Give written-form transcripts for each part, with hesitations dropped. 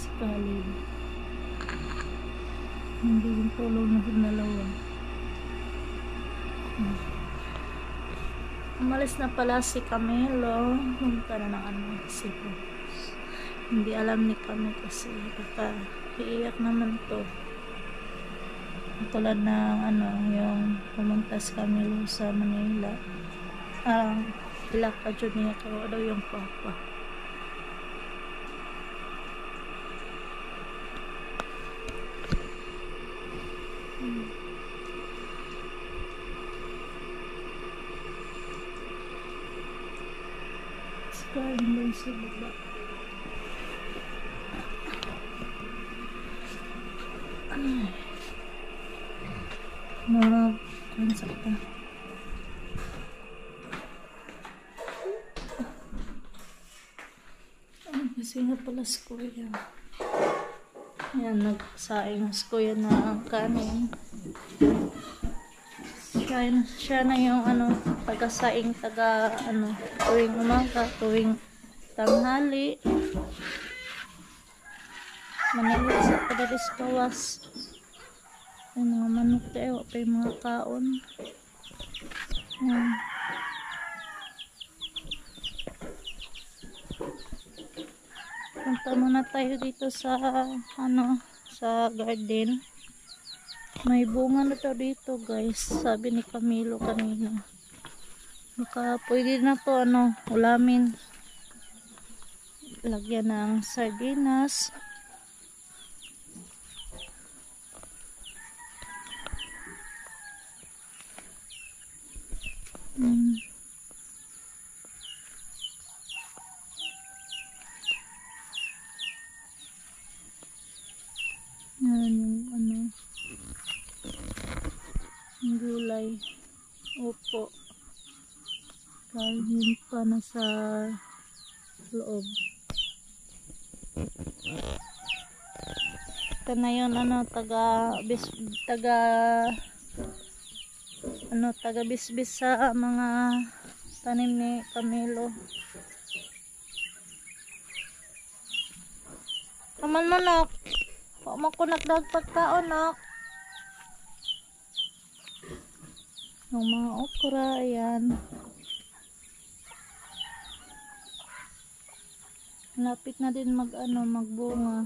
Sekali. Hindi yung tulong na sa dalawa. Umalis na pala si Camilo. Punta na ng ano, Cebu. Hindi alam ni Camilo kasi baka iiyak naman to. Tulad ng ano, yung pumunta si Camilo sa Manila. Ilaka dyan niya kawa daw yung papa. Sekarang doon sa baba. Kansa pa. Kasi nga pala si Kuya. Yan, nagsaing si Kuya na kanin. Siya na yung ano, taga-saing, ano, tuwing umaga, tuwing tanghali. Manila sa padalis kawas. Yung mga manok tayo, pa yung mga kaon. Yan. Punta muna tayo dito sa ano, sa garden. May bunga na to dito, guys. Sabi ni Camilo kanina. Baka pwede na to ano, ulamin. Lagyan ng sardinas. Yan yung ano, yung gulay. Opo. Dahil pa na sa loob. Ito na yun ano, taga bisbis sa mga tanim ni Camilo. Kaman manok. Huwag mo ko nagdagpag taon, nak. Yung mga okra, ayan. Lapit na din magbunga.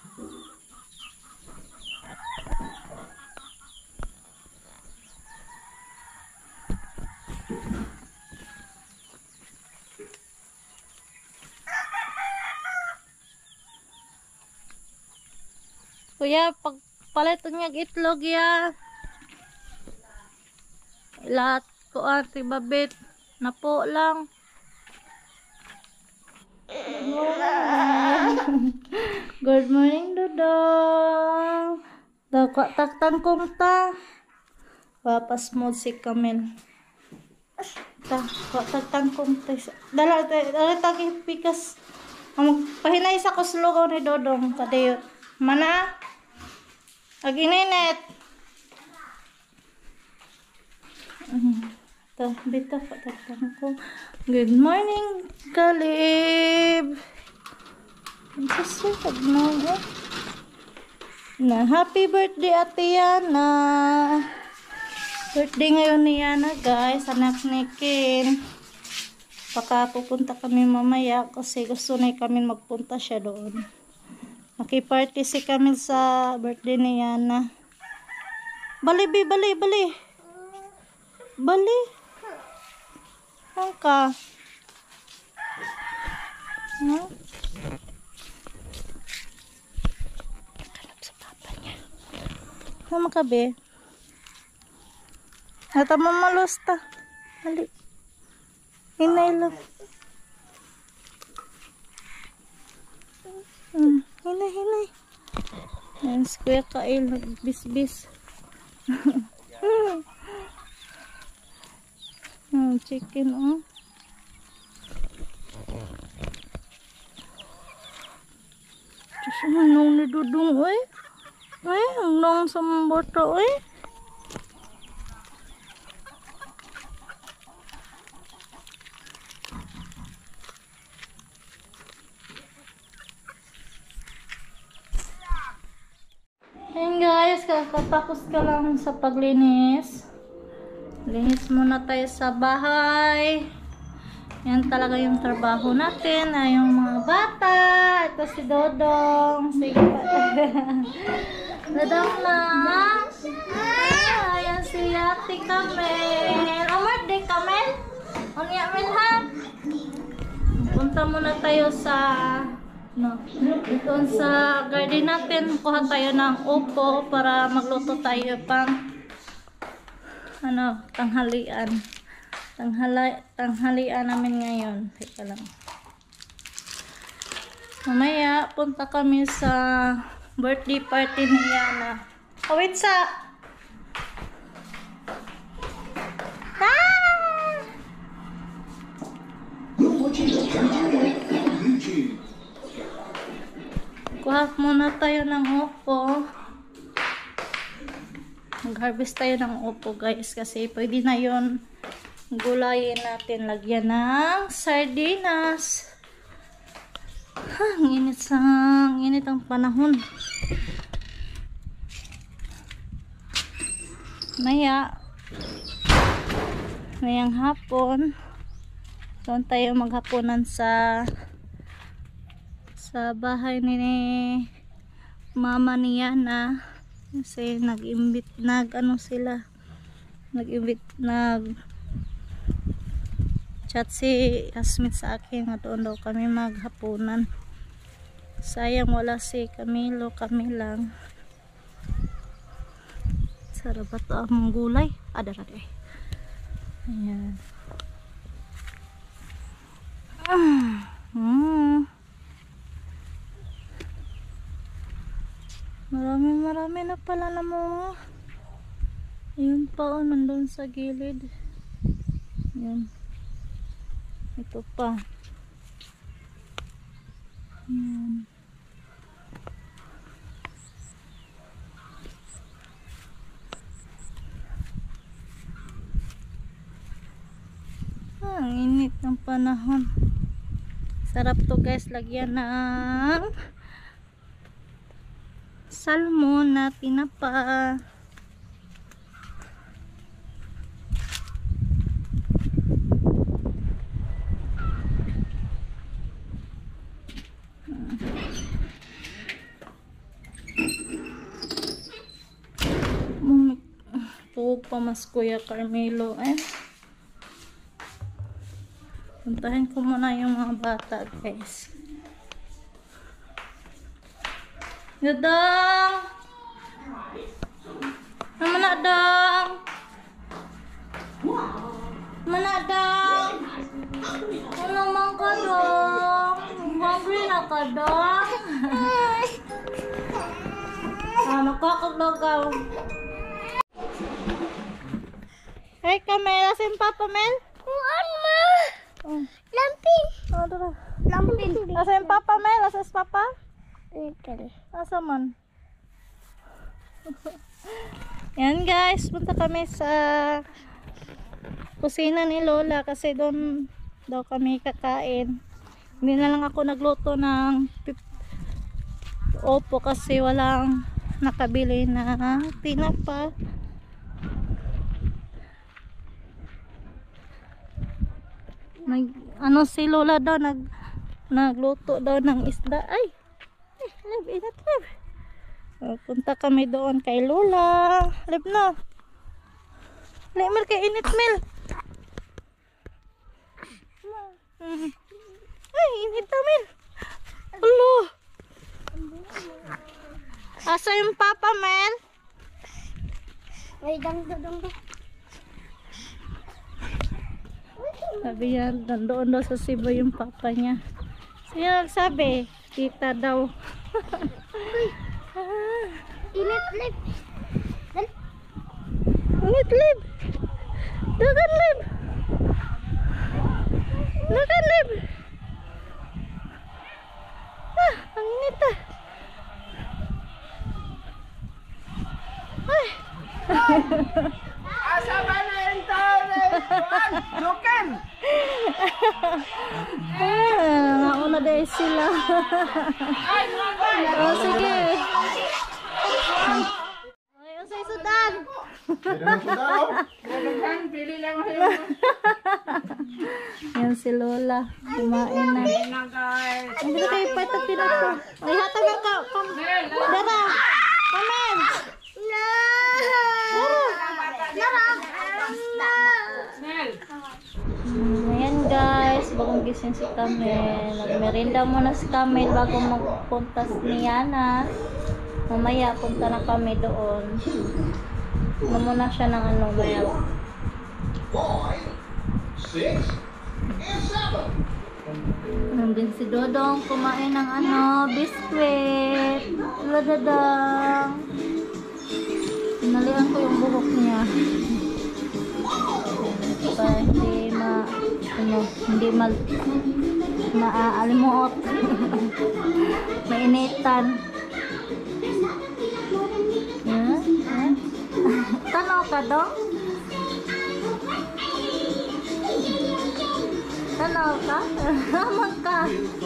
Kuya, pagpalit niya itlog ya. Lahat ko ati babit. Napo lang. Good morning, Dudong. Taktan kong ta. Papas mo si Camille. Taktan kong ta. Dala tagi pikas. Pahinay sa kuslugaw ni Dodong. Kadayot. Mana? Agininet. Bita pa taktan ko. Good morning, Kalib. Kasi pagnago. Na happy birthday Ate Yana. Birthday ngayon ni Yana, guys, anak ni Ken. Baka pupunta kami mamaya kasi gusto na kami magpunta siya doon. Makiparty si Camille sa birthday ni Yana. Bali. Angka. No? Hanap sa papa niya. Ano makabe? Nata mamalos ta. Bali. Hinay lang. Hinay. Ayan, si Kuya Kail, nagbisbis. Chicken, oh. Diyos, anong nidudong, oy. Ay, anong sa bata, oy. kakatapos ka lang sa paglinis. Linis muna tayo sa bahay. Yan talaga yung trabaho natin. Yung mga bata. Ito si Dodong. Sige pa. Dodong lang. Ayan si Ate Kamel. Amor, di Kamel? Unya Mel ha? Punta muna tayo sa doon sa garden natin. Kuha tayo ng upo para magluto tayo pang tanghalian. Tanghalian namin ngayon. Teka lang. Mamaya punta kami sa birthday party ni Yana. Wait sa kuha muna tayo ng upo. Mag-harvest tayo ng upo guys kasi pwede na yun. Gulayin natin, lagyan ng sardinas. Ang init ang panahon. Mayang hapon doon tayo maghapunan sa bahay ni mama ni Yana kasi nag-invite chat si Asmit sa akin nga doon daw kami maghapunan. Sayang wala si Camilo, kami lang. Sarap ba ito ang gulay? Ada-ada. Ayan. Marami na pala na mo. Ayun pa nandun sa gilid. Ayan. Ito pa. Ayan. Ang init ng panahon. Sarap to guys, lagyan ng salmon na tinapa. Ito pa mas Kuya Carmelo puntahin ko muna yung mga bata guys. Dodong! Manadong! Manadong! Ano mang ka dong? Hungry na ka dong? Nakakaglagaw. Hey Kamel, asin Papa Mel? Kuan ma. Lampin. Tara. Lampin. Asin Papa Mel? Asas Papa? Ito. Asa man? Yan guys, punta kami sa kusina ni Lola kasi doon daw kami kakain. Hindi na lang ako nagluto ng opo kasi walang nakabili na tinapa. Si Lola daw nagluto daw ng isda. Ay, init. Punta kami doon kay Lola. Lib na. Mel kay init Mel. Ay, init na Mel. Ulo. Asa yung Papa Mel? Ay, dang. Sabi niya, nandoon daw sa Cebu yung papa niya. Siya nagsabi, kita daw. Init lip. Init lip. Dagan lip. Ang init Ay. Asa ba na yung tao na Joken! Nauna dahil sila. Sige. Daghan, pili lang kayo. Yan si Lola. Kumain na. Na guys. Ang ganda kayo pa ito pinato. Ay, hatag ang ka. Dara. Comment. Nel. Ayan guys, bagong gising si Kamel. Nagmerinda muna si Kamel bago magpunta ni Yana. Mamaya punta na kami doon. Ano muna siya ng ano, milk. 5, 6, and 7. Nandun si Dodong kumain ng ano, biskwit. Ladadang. Pinalian ko yung buhok niya. Para hindi maaalimuot. Mainitan. Tanaw ka dong? Tanaw ka? Hamag ka.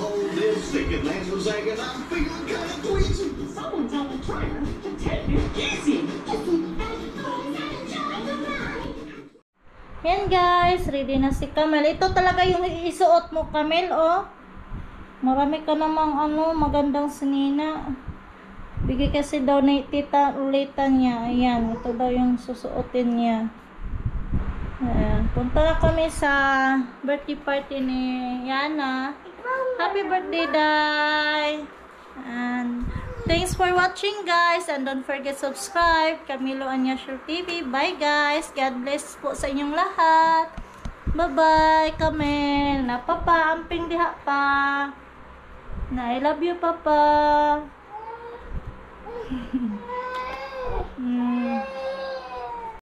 Yan guys, ready na si Kamel. Ito talaga yung isuot mo, Kamel, oh. Marami ka namang ano, magandang sinina. Bigay kasi daw ni tita ulitan niya. Ayan, ito daw yung susuotin niya. Ayan. Punta na kami sa birthday party ni Yana. Happy birthday, Day! And thanks for watching, guys. And don't forget subscribe. Camilo Anyasure TV. Bye, guys. God bless po sa inyong lahat. Bye-bye, Kamel. Na, Papa, amping diha pa. Na, I love you, Papa.